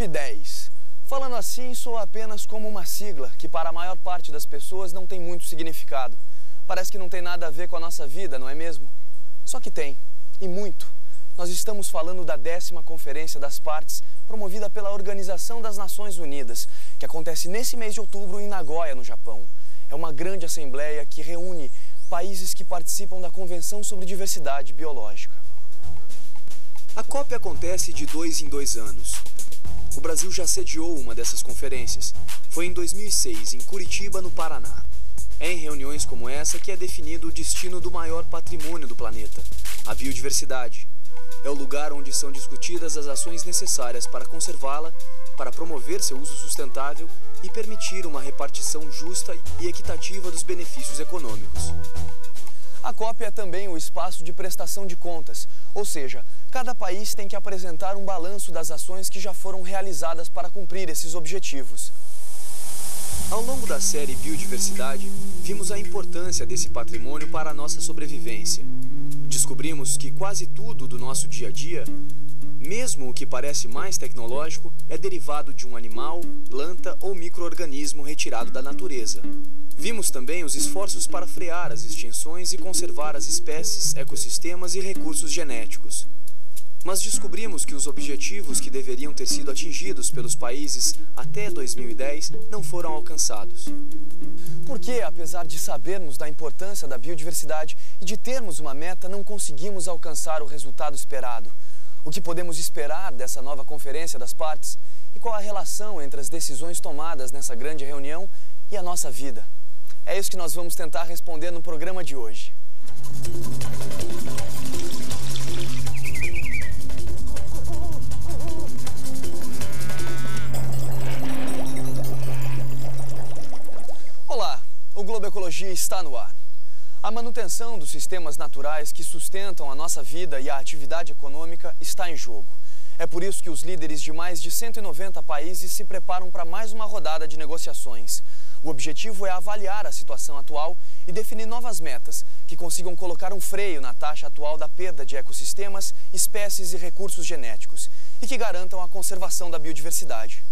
COP10. Falando assim, soa apenas como uma sigla que para a maior parte das pessoas não tem muito significado. Parece que não tem nada a ver com a nossa vida, não é mesmo? Só que tem, e muito. Nós estamos falando da 10ª Conferência das Partes, promovida pela Organização das Nações Unidas, que acontece nesse mês de outubro em Nagoya, no Japão. É uma grande assembleia que reúne países que participam da Convenção sobre Diversidade Biológica. A COP acontece de 2 em 2 anos. O Brasil já sediou uma dessas conferências. Foi em 2006, em Curitiba, no Paraná. É em reuniões como essa que é definido o destino do maior patrimônio do planeta, a biodiversidade. É o lugar onde são discutidas as ações necessárias para conservá-la, para promover seu uso sustentável e permitir uma repartição justa e equitativa dos benefícios econômicos. A COP é também o espaço de prestação de contas, ou seja, cada país tem que apresentar um balanço das ações que já foram realizadas para cumprir esses objetivos. Ao longo da série Biodiversidade, vimos a importância desse patrimônio para a nossa sobrevivência. Descobrimos que quase tudo do nosso dia a dia, mesmo o que parece mais tecnológico, é derivado de um animal, planta ou micro-organismo retirado da natureza. Vimos também os esforços para frear as extinções e conservar as espécies, ecossistemas e recursos genéticos. Mas descobrimos que os objetivos que deveriam ter sido atingidos pelos países até 2010 não foram alcançados. Porque, apesar de sabermos da importância da biodiversidade e de termos uma meta, não conseguimos alcançar o resultado esperado. O que podemos esperar dessa nova Conferência das Partes e qual a relação entre as decisões tomadas nessa grande reunião e a nossa vida? É isso que nós vamos tentar responder no programa de hoje. Olá, o Globo Ecologia está no ar. A manutenção dos sistemas naturais que sustentam a nossa vida e a atividade econômica está em jogo. É por isso que os líderes de mais de 190 países se preparam para mais uma rodada de negociações. O objetivo é avaliar a situação atual e definir novas metas que consigam colocar um freio na taxa atual da perda de ecossistemas, espécies e recursos genéticos e que garantam a conservação da biodiversidade.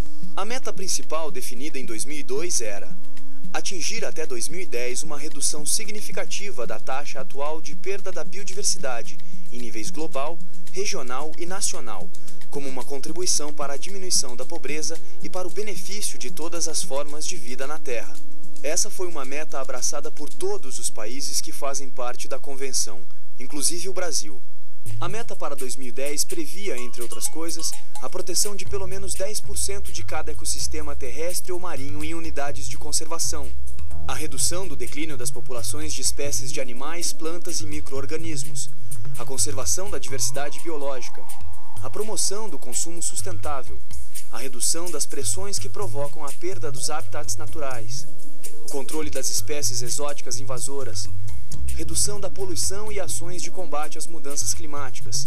A meta principal definida em 2002 era atingir até 2010 uma redução significativa da taxa atual de perda da biodiversidade em níveis global, regional e nacional, como uma contribuição para a diminuição da pobreza e para o benefício de todas as formas de vida na Terra. Essa foi uma meta abraçada por todos os países que fazem parte da Convenção, inclusive o Brasil. A meta para 2010 previa, entre outras coisas, a proteção de pelo menos 10% de cada ecossistema terrestre ou marinho em unidades de conservação, a redução do declínio das populações de espécies de animais, plantas e micro-organismos, a conservação da diversidade biológica, a promoção do consumo sustentável, a redução das pressões que provocam a perda dos habitats naturais, o controle das espécies exóticas invasoras, redução da poluição e ações de combate às mudanças climáticas,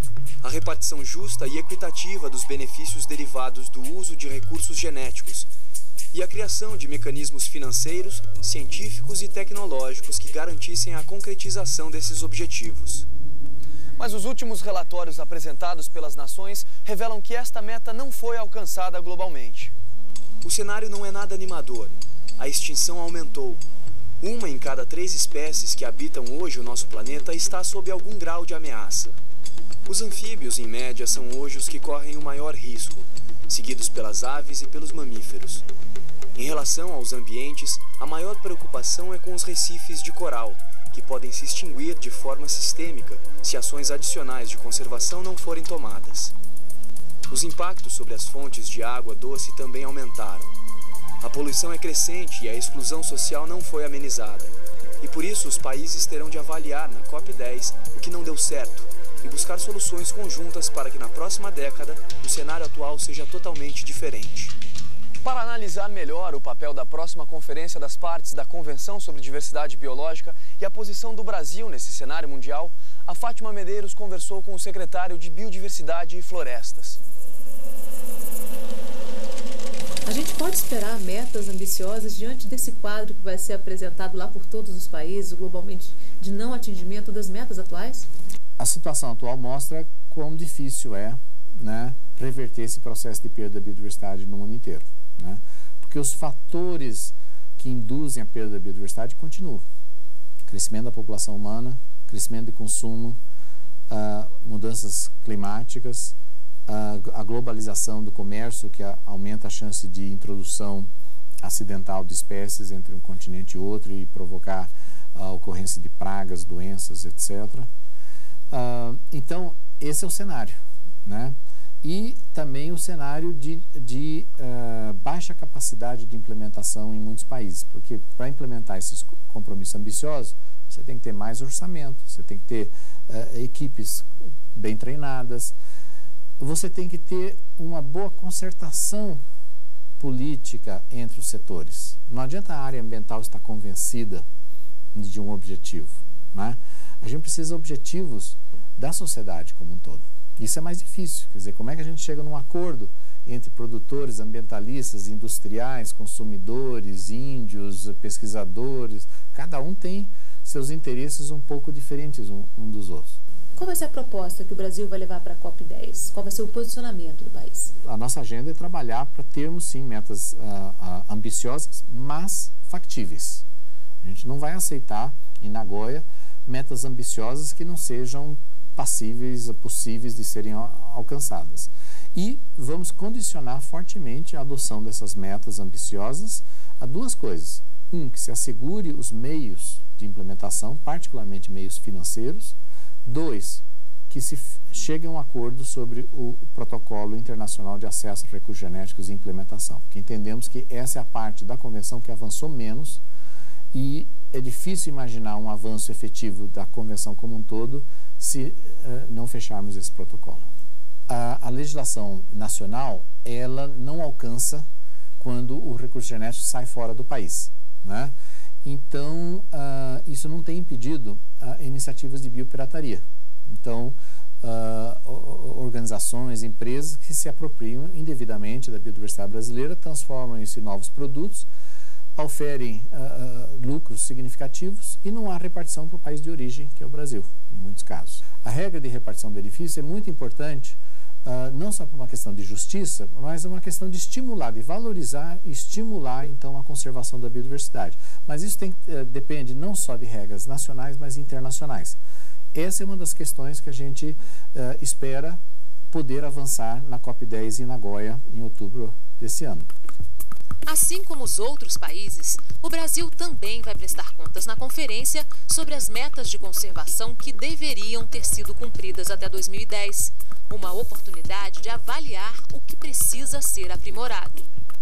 a repartição justa e equitativa dos benefícios derivados do uso de recursos genéticos e a criação de mecanismos financeiros, científicos e tecnológicos que garantissem a concretização desses objetivos. Mas os últimos relatórios apresentados pelas nações revelam que esta meta não foi alcançada globalmente. O cenário não é nada animador. A extinção aumentou. 1 em cada 3 espécies que habitam hoje o nosso planeta está sob algum grau de ameaça. Os anfíbios, em média, são hoje os que correm o maior risco, seguidos pelas aves e pelos mamíferos. Em relação aos ambientes, a maior preocupação é com os recifes de coral, que podem se extinguir de forma sistêmica se ações adicionais de conservação não forem tomadas. Os impactos sobre as fontes de água doce também aumentaram. A poluição é crescente e a exclusão social não foi amenizada. E por isso os países terão de avaliar na COP10 o que não deu certo e buscar soluções conjuntas para que na próxima década o cenário atual seja totalmente diferente. Para analisar melhor o papel da próxima Conferência das Partes da Convenção sobre Diversidade Biológica e a posição do Brasil nesse cenário mundial, a Fátima Medeiros conversou com o secretário de Biodiversidade e Florestas. A gente pode esperar metas ambiciosas diante desse quadro que vai ser apresentado lá por todos os países, globalmente, de não atingimento das metas atuais? A situação atual mostra quão difícil é né, reverter esse processo de perda da biodiversidade no mundo inteiro, né? Porque os fatores que induzem a perda da biodiversidade continuam. Crescimento da população humana, crescimento de consumo, mudanças climáticas, a globalização do comércio, que aumenta a chance de introdução acidental de espécies entre um continente e outro e provocar a ocorrência de pragas, doenças, etc. Então, esse é o cenário, né? E também o cenário de baixa capacidade de implementação em muitos países, porque para implementar esses compromissos ambiciosos, você tem que ter mais orçamento, você tem que ter equipes bem treinadas, você tem que ter uma boa concertação política entre os setores. Não adianta a área ambiental estar convencida de um objetivo, né? A gente precisa de objetivos da sociedade como um todo. Isso é mais difícil, quer dizer, como é que a gente chega num acordo entre produtores, ambientalistas, industriais, consumidores, índios, pesquisadores, cada um tem seus interesses um pouco diferentes um dos outros. Qual vai ser a proposta que o Brasil vai levar para a COP10? Qual vai ser o posicionamento do país? A nossa agenda é trabalhar para termos, sim, metas ambiciosas, mas factíveis. A gente não vai aceitar, em Nagoya, metas ambiciosas que não sejam passíveis, possíveis de serem alcançadas. E vamos condicionar fortemente a adoção dessas metas ambiciosas a duas coisas. Que se assegure os meios de implementação, particularmente meios financeiros. 2, que se chegue a um acordo sobre o protocolo internacional de acesso a recursos genéticos e implementação. Porque entendemos que essa é a parte da convenção que avançou menos e é difícil imaginar um avanço efetivo da convenção como um todo se não fecharmos esse protocolo. A legislação nacional, ela não alcança quando o recurso genético sai fora do país, né? Então, isso não tem impedido iniciativas de biopirataria. Então, organizações, empresas que se apropriam indevidamente da biodiversidade brasileira, transformam isso em novos produtos, oferem lucros significativos e não há repartição para o país de origem, que é o Brasil, em muitos casos. A regra de repartição de benefício é muito importante, não só por uma questão de justiça, mas uma questão de estimular, de valorizar e estimular, então, a conservação da biodiversidade. Mas isso depende não só de regras nacionais, mas internacionais. Essa é uma das questões que a gente espera poder avançar na COP10 em Nagoya, em outubro desse ano. Assim como os outros países, o Brasil também vai prestar contas na conferência sobre as metas de conservação que deveriam ter sido cumpridas até 2010. Uma oportunidade de avaliar o que precisa ser aprimorado.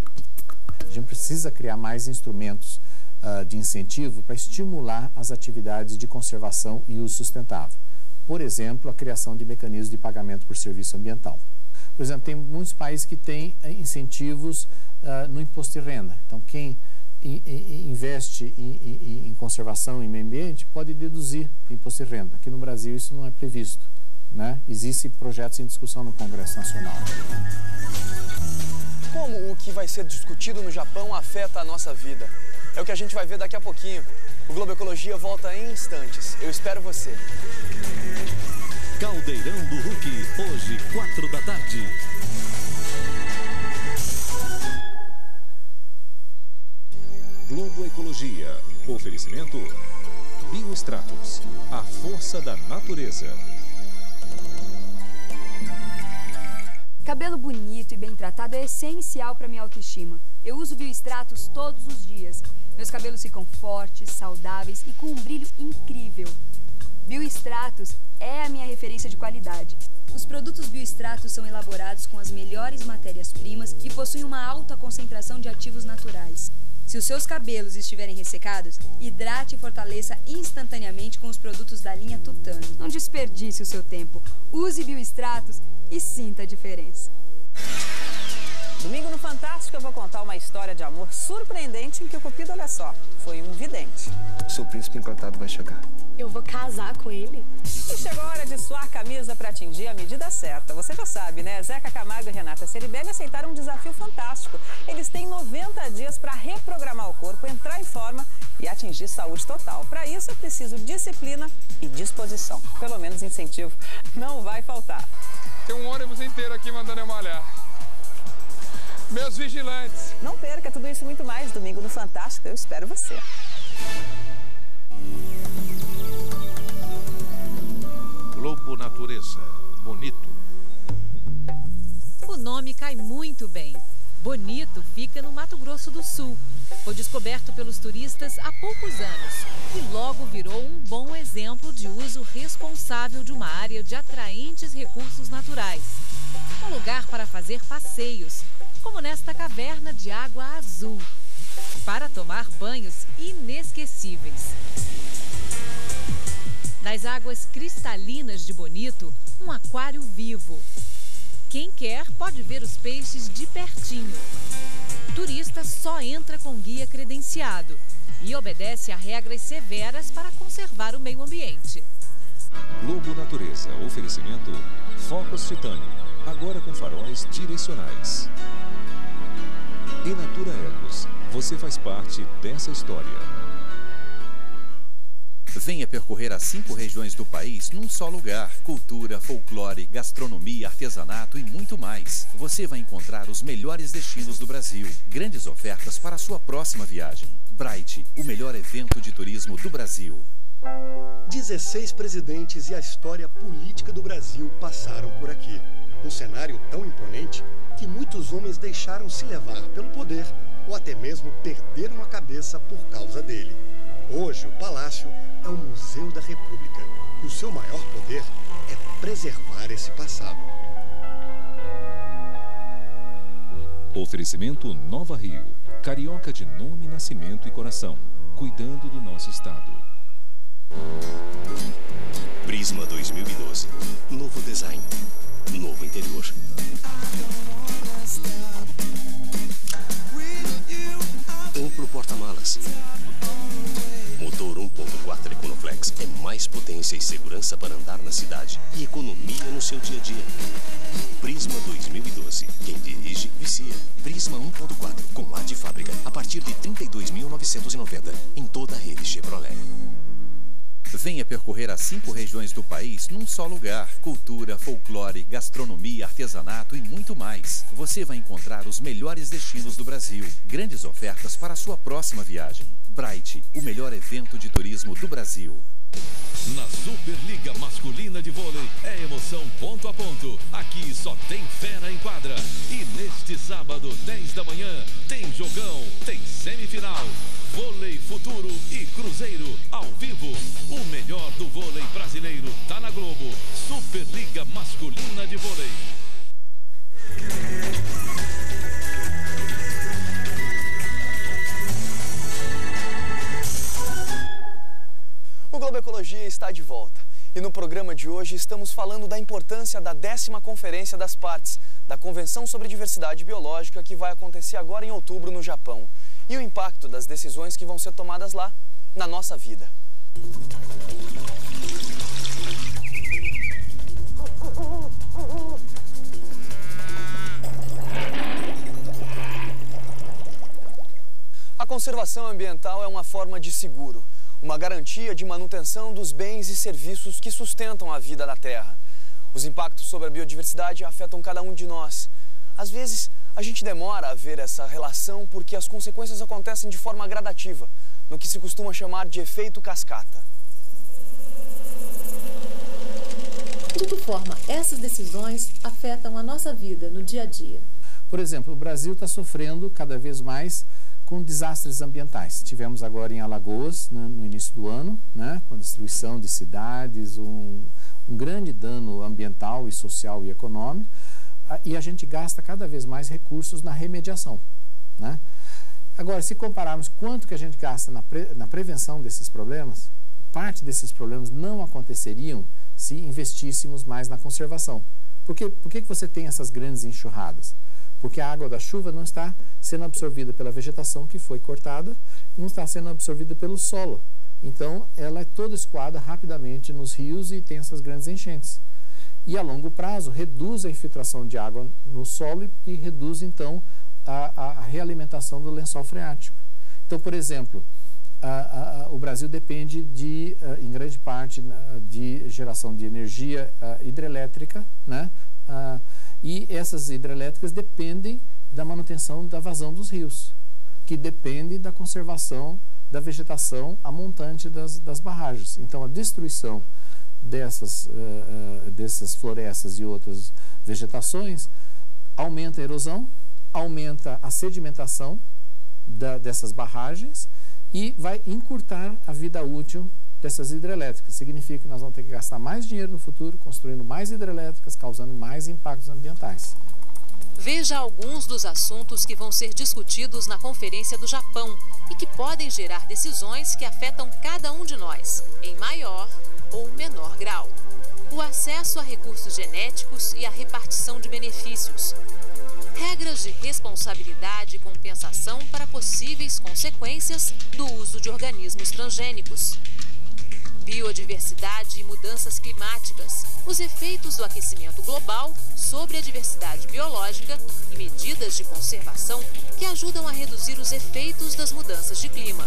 A gente precisa criar mais instrumentos de incentivo para estimular as atividades de conservação e uso sustentável. Por exemplo, a criação de mecanismos de pagamento por serviço ambiental. Por exemplo, tem muitos países que têm incentivos no imposto de renda. Então, quem investe em conservação e meio ambiente pode deduzir o imposto de renda. Aqui no Brasil isso não é previsto, né? Existem projetos em discussão no Congresso Nacional. Como o que vai ser discutido no Japão afeta a nossa vida? É o que a gente vai ver daqui a pouquinho. O Globo Ecologia volta em instantes. Eu espero você. Caldeirão do Hulk, hoje, 4 da tarde. Globo Ecologia. Oferecimento Biostratos, a força da natureza. Cabelo bonito e bem tratado é essencial para minha autoestima. Eu uso Biostratos todos os dias. Meus cabelos ficam fortes, saudáveis e com um brilho incrível. Biostratos é a minha referência de qualidade. Os produtos Biostratos são elaborados com as melhores matérias-primas e possuem uma alta concentração de ativos naturais. Se os seus cabelos estiverem ressecados, hidrate e fortaleça instantaneamente com os produtos da linha Tutano. Não desperdice o seu tempo. Use Biostratos e sinta a diferença. Domingo no Fantástico eu vou contar uma história de amor surpreendente em que o Cupido, olha só, foi um vidente. Seu príncipe encantado vai chegar. Eu vou casar com ele. E chegou a hora de suar a camisa para atingir a medida certa. Você já sabe, né? Zeca Camargo e Renata Ceribelli aceitaram um desafio fantástico. Eles têm 90 dias para reprogramar o corpo, entrar em forma e atingir saúde total. Para isso é preciso disciplina e disposição. Pelo menos incentivo não vai faltar. Tem um ônibus inteiro aqui mandando eu malhar. Meus vigilantes. Não perca tudo isso e muito mais domingo no Fantástico. Eu espero você. Globo Natureza, Bonito. O nome cai muito bem. Bonito fica no Mato Grosso do Sul. Foi descoberto pelos turistas há poucos anos e logo virou um bom exemplo de uso responsável de uma área de atraentes recursos naturais. Um lugar para fazer passeios, como nesta caverna de água azul, para tomar banhos inesquecíveis. Nas águas cristalinas de Bonito, um aquário vivo. Quem quer pode ver os peixes de pertinho. O turista só entra com guia credenciado e obedece a regras severas para conservar o meio ambiente. Globo Natureza, oferecimento Focus Titânio, agora com faróis direcionais. Em Natura Ecos, você faz parte dessa história. Venha percorrer as 5 regiões do país num só lugar. Cultura, folclore, gastronomia, artesanato e muito mais. Você vai encontrar os melhores destinos do Brasil. Grandes ofertas para a sua próxima viagem. Bright, o melhor evento de turismo do Brasil. 16 presidentes e a história política do Brasil passaram por aqui. Um cenário tão imponente que muitos homens deixaram se levar pelo poder ou até mesmo perderam a cabeça por causa dele. Hoje, o Palácio é o Museu da República e o seu maior poder é preservar esse passado. Oferecimento Nova Rio, carioca de nome, nascimento e coração, cuidando do nosso estado. Prisma 2012. Novo design, novo interior. Amplo porta-malas. Motor 1.4 Econoflex é mais potência e segurança para andar na cidade e economia no seu dia a dia. Prisma 2012. Quem dirige, vicia. Prisma 1.4 com ar de fábrica a partir de R$ 32.990 em toda a rede Chevrolet. Venha percorrer as 5 regiões do país num só lugar. Cultura, folclore, gastronomia, artesanato e muito mais. Você vai encontrar os melhores destinos do Brasil. Grandes ofertas para a sua próxima viagem. Bright, o melhor evento de turismo do Brasil. Na Superliga Masculina de Vôlei é emoção ponto a ponto. Aqui só tem fera em quadra. E neste sábado, 10 da manhã, tem jogão, tem semifinal. Vôlei Futuro e Cruzeiro, ao vivo. O melhor do vôlei brasileiro tá na Globo. Superliga Masculina de Vôlei. O Globo Ecologia está de volta. E no programa de hoje estamos falando da importância da 10ª Conferência das Partes, da Convenção sobre Diversidade Biológica, que vai acontecer agora em outubro no Japão. E o impacto das decisões que vão ser tomadas lá na nossa vida. A conservação ambiental é uma forma de seguro, uma garantia de manutenção dos bens e serviços que sustentam a vida na Terra. Os impactos sobre a biodiversidade afetam cada um de nós. Às vezes, a gente demora a ver essa relação porque as consequências acontecem de forma gradativa, no que se costuma chamar de efeito cascata. De que forma essas decisões afetam a nossa vida no dia a dia? Por exemplo, o Brasil está sofrendo cada vez mais com desastres ambientais. Tivemos agora em Alagoas, né, no início do ano, né, com a destruição de cidades, um grande dano ambiental e social e econômico, e a gente gasta cada vez mais recursos na remediação, né? Agora, se compararmos quanto que a gente gasta na prevenção desses problemas, parte desses problemas não aconteceriam se investíssemos mais na conservação. Por que você tem essas grandes enxurradas? Porque a água da chuva não está sendo absorvida pela vegetação que foi cortada, não está sendo absorvida pelo solo. Então, ela é toda escoada rapidamente nos rios e tem essas grandes enchentes. E a longo prazo reduz a infiltração de água no solo e reduz então a realimentação do lençol freático. Então, por exemplo, o Brasil depende em grande parte de geração de energia hidrelétrica, né, E essas hidrelétricas dependem da manutenção da vazão dos rios, que depende da conservação da vegetação a montante das barragens. Então, a destruição dessas florestas e outras vegetações aumenta a erosão, aumenta a sedimentação dessas barragens e vai encurtar a vida útil dessas hidrelétricas. Significa que nós vamos ter que gastar mais dinheiro no futuro, construindo mais hidrelétricas, causando mais impactos ambientais. Veja alguns dos assuntos que vão ser discutidos na Conferência do Japão e que podem gerar decisões que afetam cada um de nós, em maior ou menor grau. O acesso a recursos genéticos e a repartição de benefícios. Regras de responsabilidade e compensação para possíveis consequências do uso de organismos transgênicos. Biodiversidade e mudanças climáticas, os efeitos do aquecimento global sobre a diversidade biológica e medidas de conservação que ajudam a reduzir os efeitos das mudanças de clima.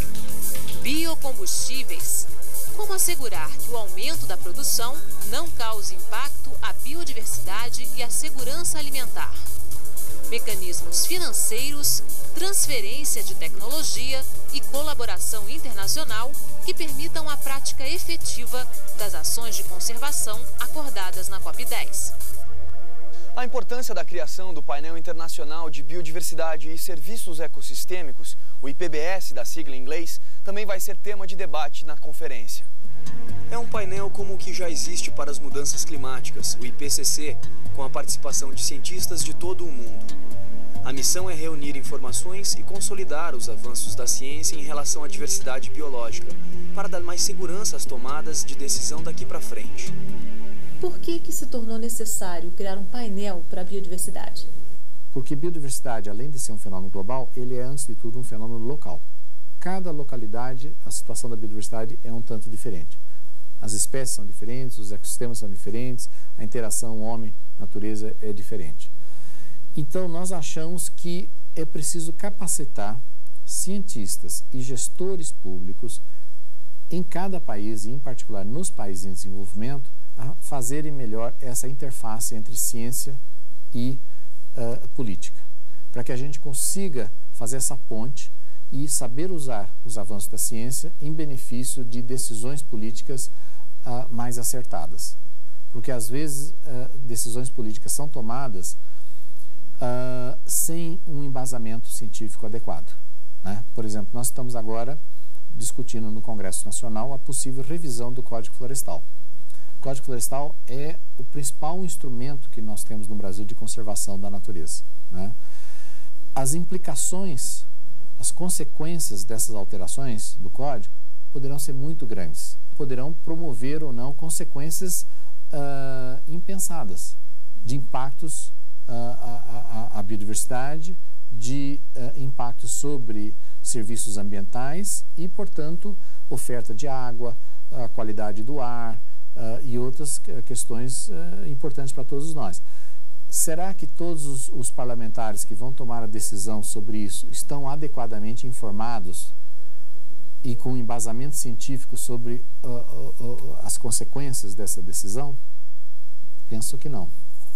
Biocombustíveis. Como assegurar que o aumento da produção não cause impacto à biodiversidade e à segurança alimentar. Mecanismos financeiros, transferência de tecnologia e colaboração internacional que permitam a prática efetiva das ações de conservação acordadas na COP10. A importância da criação do Painel Internacional de Biodiversidade e Serviços Ecossistêmicos, o IPBS da sigla em inglês, também vai ser tema de debate na conferência. É um painel como o que já existe para as mudanças climáticas, o IPCC, com a participação de cientistas de todo o mundo. A missão é reunir informações e consolidar os avanços da ciência em relação à diversidade biológica, para dar mais segurança às tomadas de decisão daqui para frente. Por que se tornou necessário criar um painel para a biodiversidade? Porque biodiversidade, além de ser um fenômeno global, ele é, antes de tudo, um fenômeno local. Cada localidade, a situação da biodiversidade é um tanto diferente. As espécies são diferentes, os ecossistemas são diferentes, a interação homem-natureza é diferente. Então, nós achamos que é preciso capacitar cientistas e gestores públicos em cada país, e em particular nos países em desenvolvimento, a fazerem melhor essa interface entre ciência e política, para que a gente consiga fazer essa ponte e saber usar os avanços da ciência em benefício de decisões políticas mais acertadas. Porque, às vezes, decisões políticas são tomadas sem um embasamento científico adequado, né? Por exemplo, nós estamos agora discutindo no Congresso Nacional a possível revisão do Código Florestal. O Código Florestal é o principal instrumento que nós temos no Brasil de conservação da natureza, né? As implicações, as consequências dessas alterações do Código poderão ser muito grandes. Poderão promover ou não consequências impensadas, de impactos à biodiversidade, de impactos sobre serviços ambientais e, portanto, oferta de água, a qualidade do ar e outras questões importantes para todos nós. Será que todos os parlamentares que vão tomar a decisão sobre isso estão adequadamente informados e com embasamento científico sobre as consequências dessa decisão? Penso que não.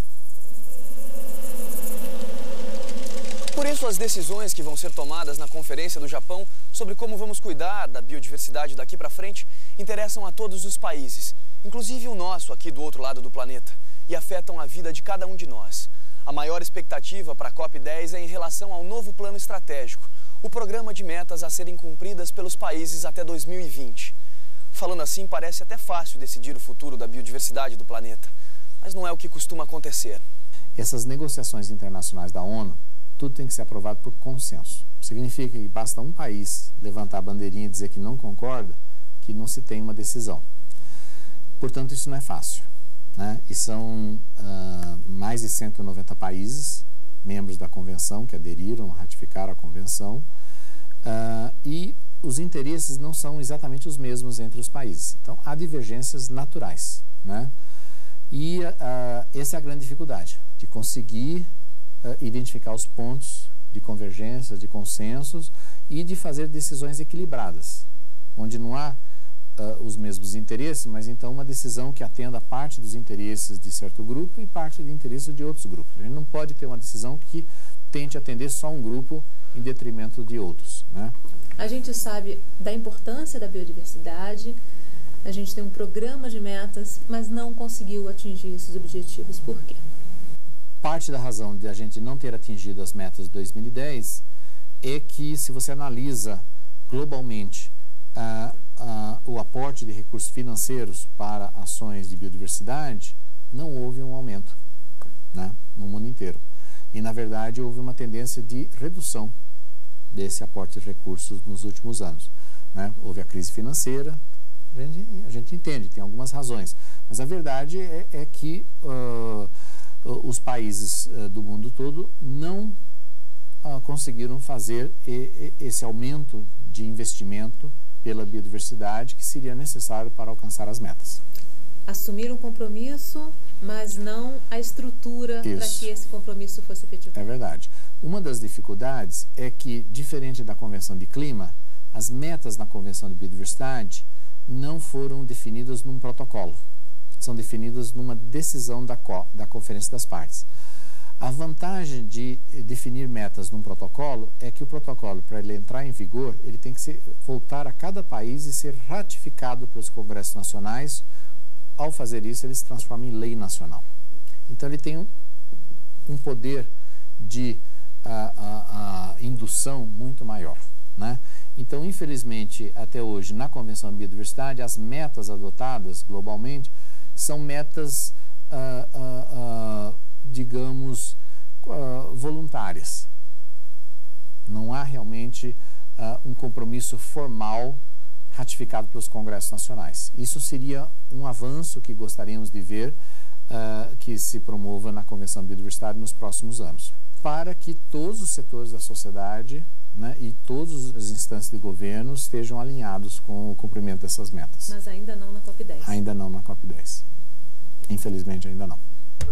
Por isso, as decisões que vão ser tomadas na Conferência do Japão sobre como vamos cuidar da biodiversidade daqui para frente interessam a todos os países, inclusive o nosso aqui do outro lado do planeta, e afetam a vida de cada um de nós. A maior expectativa para a COP10 é em relação ao novo plano estratégico, o programa de metas a serem cumpridas pelos países até 2020. Falando assim, parece até fácil decidir o futuro da biodiversidade do planeta, mas não é o que costuma acontecer. Essas negociações internacionais da ONU, tudo tem que ser aprovado por consenso. Significa que basta um país levantar a bandeirinha e dizer que não concorda, que não se tem uma decisão. Portanto, isso não é fácil, né? E são mais de 190 países, membros da convenção, que aderiram, ratificaram a convenção, e os interesses não são exatamente os mesmos entre os países. Então, há divergências naturais, né? E essa é a grande dificuldade, de conseguir identificar os pontos de convergência, de consensos e de fazer decisões equilibradas, onde não há os mesmos interesses, mas então uma decisão que atenda a parte dos interesses de certo grupo e parte de interesses de outros grupos. A gente não pode ter uma decisão que tente atender só um grupo em detrimento de outros, né? A gente sabe da importância da biodiversidade, a gente tem um programa de metas, mas não conseguiu atingir esses objetivos. Por quê? Parte da razão de a gente não ter atingido as metas de 2010 é que, se você analisa globalmente o aporte de recursos financeiros para ações de biodiversidade, não houve um aumento, né, no mundo inteiro. E, na verdade, houve uma tendência de redução desse aporte de recursos nos últimos anos, né? Houve a crise financeira, a gente entende, tem algumas razões, mas a verdade é que os países do mundo todo não conseguiram fazer esse aumento de investimento pela biodiversidade que seria necessário para alcançar as metas. Assumir um compromisso, mas não a estrutura para que esse compromisso fosse efetivado. É verdade. Uma das dificuldades é que, diferente da Convenção de Clima, as metas na Convenção de Biodiversidade não foram definidas num protocolo. São definidas numa decisão da Conferência das Partes. A vantagem de definir metas num protocolo é que o protocolo, para ele entrar em vigor, ele tem que voltar a cada país e ser ratificado pelos congressos nacionais. Ao fazer isso, ele se transforma em lei nacional. Então, ele tem um poder de indução muito maior, né? Então, infelizmente, até hoje, na Convenção de Biodiversidade, as metas adotadas globalmente são metas, digamos, voluntárias. Não há realmente um compromisso formal ratificado pelos congressos nacionais. Isso seria um avanço que gostaríamos de ver que se promova na Convenção de Biodiversidade nos próximos anos, para que todos os setores da sociedade, né, e todas as instâncias de governo estejam alinhados com o cumprimento dessas metas. Mas ainda não na COP10? Ainda não na COP10. Infelizmente, ainda não.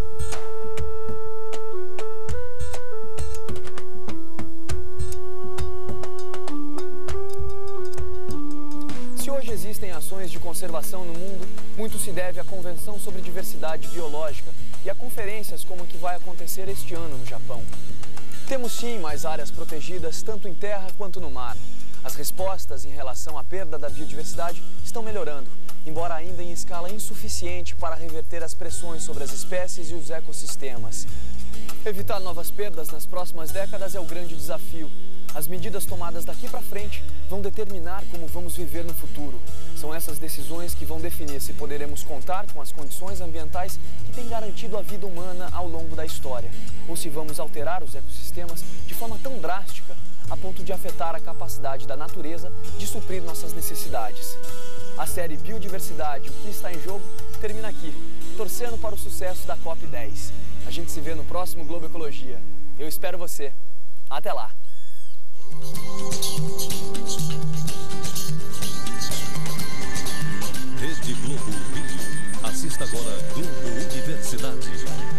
Se hoje existem ações de conservação no mundo, muito se deve à Convenção sobre Diversidade Biológica e a conferências como a que vai acontecer este ano no Japão. Temos sim mais áreas protegidas, tanto em terra quanto no mar. As respostas em relação à perda da biodiversidade estão melhorando, embora ainda em escala insuficiente para reverter as pressões sobre as espécies e os ecossistemas. Evitar novas perdas nas próximas décadas é o grande desafio. As medidas tomadas daqui para frente vão determinar como vamos viver no futuro. São essas decisões que vão definir se poderemos contar com as condições ambientais que têm garantido a vida humana ao longo da história, ou se vamos alterar os ecossistemas de forma tão drástica a ponto de afetar a capacidade da natureza de suprir nossas necessidades. A série Biodiversidade, o que está em jogo, termina aqui, torcendo para o sucesso da COP10. A gente se vê no próximo Globo Ecologia. Eu espero você. Até lá! Rede Globo Rio. Assista agora Globo Universidade.